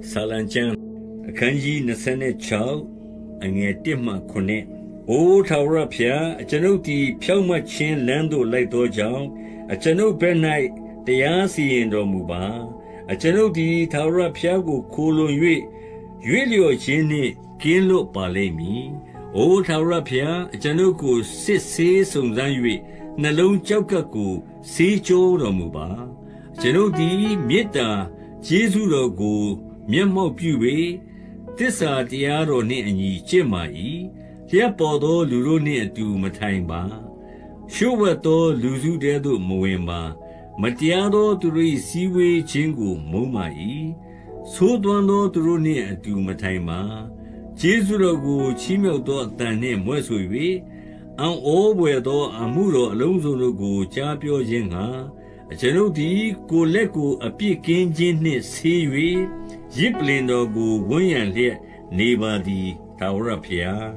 ဆာလံကျမ်းအခန်းကြီး26အငယ်1မှ9အိုထာဝရဘုရားအကျွန်ုပ်သည်ဖြောင့်မတ်ခြင်းလမ်းသို့လိုက်သောကြောင့်အကျွန်ုပ်ဘက်၌တရားစီရင်တော်မူပါအကျွန်ုပ်သည်ထာဝရဘုရားကိုခိုလှုံ၍ရွေ့လျော်ခြင်းနှင့်ကင်းလွတ်ပါလိမ့်မည်အိုထာဝရဘုရားအကျွန်ုပ်ကိုစစ်ဆေးစုံစမ်း၍နှလုံးကြောက်ကပ်ကိုဆေးကြောတော်မူပါအကျွန်ုပ်သည်မေတ္တာကျေးဇူးတော်ကိုမျက်မှောက်ပြု၍သစ္စာတရားတော်နှင့်အညီကျင့်ပါ၏လျှက်ပေါ်သောလူတို့နှင့်အတူမထိုင်ပါလျှို့ဝှက်သောလူစုထဲသို့မဝင်ပါမတရားသောသူတို့၏စည်းဝေးခြင်းကိုမုန်းပါ၏ဆိုးသွမ်းသောသူတို့နှင့်အတူမထိုင်ပါကျေးဇူးတော်ကိုချီးမြှောက်သောအသံနှင့်မြွက်ဆို၍အံ့ဩဖွယ်သောအမှုတော်အလုံးစုံတို့ကိုကြားပြောခြင်းငှါအကျွန်ုပ်သည်ကိုယ်လက်ကိုအပြစ်ကင်းခြင်းနှင့်ဆေး၍ရစ်ပလင်တော်ကိုဝန်းရံလျက်နေပါသည်ထာဝရဘုရား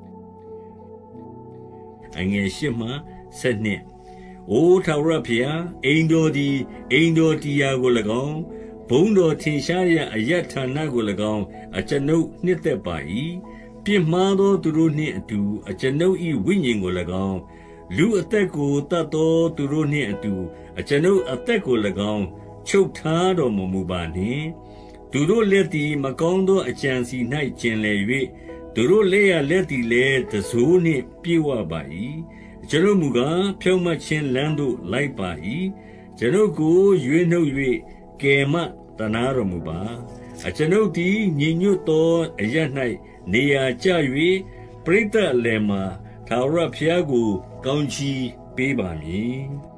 အငယ်8မှ12အိုထာဝရဘုရားအိမ်တော်သည်အိမ်တော်တရားကို၎င်းဘုန်းတော်ထင်ရှားရာအယတ္ဌာနကို၎င်းအကျွန်ုပ်နှစ်သက်ပါ၏ပြစ်မှားသောသူတို့နှင့်အတူအကျွန်ုပ်၏ဝိညာဉ်ကို၎င်းလူအသက်ကိုတတ်သောသူတို့နှင့်အတူအကျွန်ုပ်အသက်ကို၎င်းချုပ်ထားတော်မမူပါနှင့်သူတို့လက်သည်မကောင်းသောအကြံစီ၌ကျင်လည်၍သူတို့လက်ရလက်သည်လည်းတဆိုးနှင့်ပြေဝပါ၏ကျွန်ုပ်မူကားဖြောင့်မတ်ခြင်းလမ်းသို့လိုက်ပါ၏ကျွန်ုပ်ကိုရွေးနှုတ်၍ကယ်မတနာတော်မူပါအကျွန်ုပ်သည်ညီညွတ်သောအရ၌နေရာကျ၍ပရိသတ်အလယ်မှာထာဝရဘုရားကိုကောင်းချီးပေးပါမည်